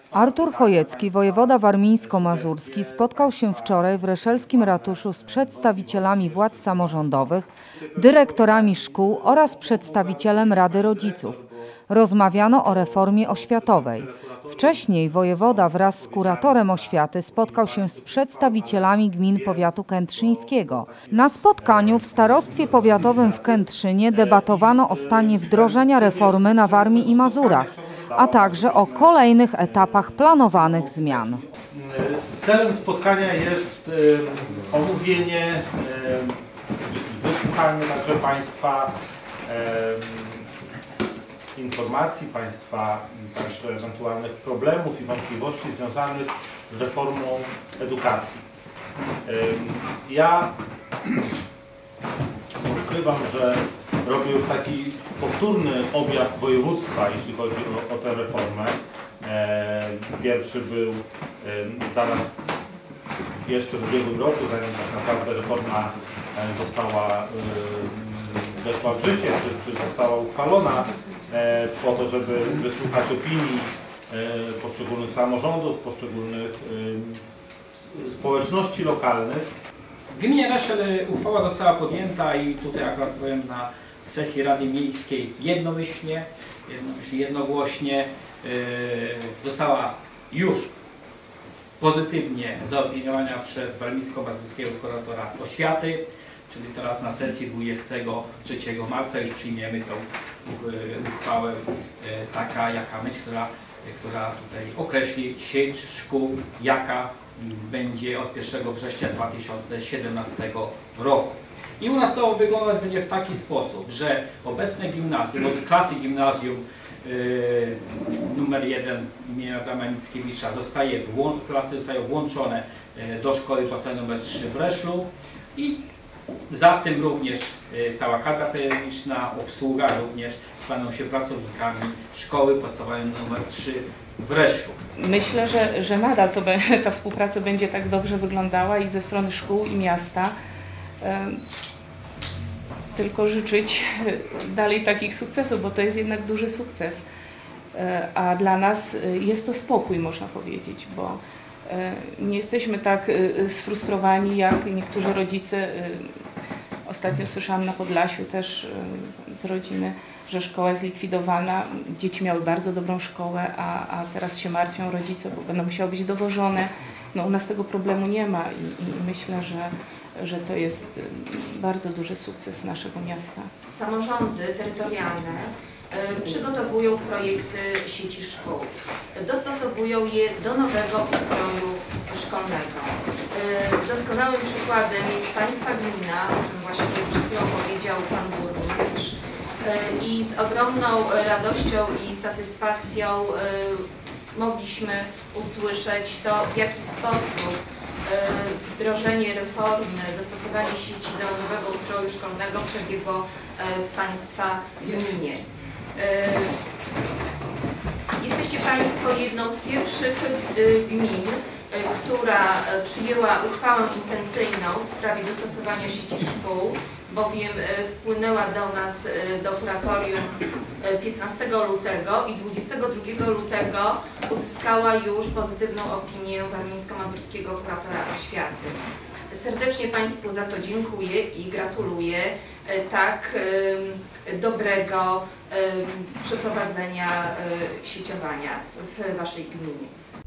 Artur Chojecki, wojewoda warmińsko-mazurski, spotkał się wczoraj w Reszelskim Ratuszu z przedstawicielami władz samorządowych, dyrektorami szkół oraz przedstawicielem Rady Rodziców. Rozmawiano o reformie oświatowej. Wcześniej wojewoda wraz z kuratorem oświaty spotkał się z przedstawicielami gmin powiatu kętrzyńskiego. Na spotkaniu w starostwie powiatowym w Kętrzynie debatowano o stanie wdrożenia reformy na Warmii i Mazurach, a także o kolejnych etapach planowanych zmian. Celem spotkania jest omówienie i wysłuchanie także Państwa informacji, Państwa także ewentualnych problemów i wątpliwości związanych z reformą edukacji. Ja nie ukrywam, że robię już taki powtórny objazd województwa, jeśli chodzi o tę reformę. Pierwszy był zaraz jeszcze w ubiegłym roku, zanim tak naprawdę reforma weszła w życie, czy została uchwalona, po to, żeby wysłuchać opinii poszczególnych samorządów, poszczególnych społeczności lokalnych. W gminie Reszel uchwała została podjęta i tutaj akurat powiem na sesji Rady Miejskiej jednogłośnie została już pozytywnie zaopiniowana przez warmińsko-mazurskiego kuratora oświaty, czyli teraz na sesji 23 marca już przyjmiemy tą uchwałę taka, jaka być, która tutaj określi sieć szkół, jaka będzie od 1 września 2017 roku. I u nas to wyglądać będzie w taki sposób, że obecne gimnazjum, klasy gimnazjum numer 1 imienia Adama Mickiewicza klasy zostają włączone do szkoły podstawowej numer 3 w Reszlu i za tym również cała kadra pedagogiczna, obsługa również staną się pracownikami szkoły podstawowej numer 3 w Reszlu. Myślę, że nadal ta współpraca będzie tak dobrze wyglądała i ze strony szkół i miasta. Tylko życzyć dalej takich sukcesów, bo to jest jednak duży sukces. A dla nas jest to spokój, można powiedzieć, bo nie jesteśmy tak sfrustrowani jak niektórzy rodzice. Ostatnio słyszałam na Podlasiu też z rodziny, że szkoła jest zlikwidowana. Dzieci miały bardzo dobrą szkołę, a teraz się martwią rodzice, bo będą musiały być dowożone. No, u nas tego problemu nie ma i myślę, że to jest bardzo duży sukces naszego miasta. Samorządy terytorialne przygotowują projekty sieci szkół, dostosowują je do nowego ustroju szkolnego. Doskonałym przykładem jest Państwa gmina, o czym właśnie przed chwilą powiedział Pan Burmistrz, i z ogromną radością i satysfakcją mogliśmy usłyszeć to, w jaki sposób wdrożenie reformy, dostosowanie sieci do nowego ustroju szkolnego przebiegło w Państwa gminie. Jesteście Państwo jedną z pierwszych gmin, która przyjęła uchwałę intencyjną w sprawie dostosowania sieci szkół, bowiem wpłynęła do nas, do kuratorium 15 lutego i 22 lutego uzyskała już pozytywną opinię warmińsko-mazurskiego kuratora oświaty. Serdecznie Państwu za to dziękuję i gratuluję tak dobrego przeprowadzenia sieciowania w Waszej gminie.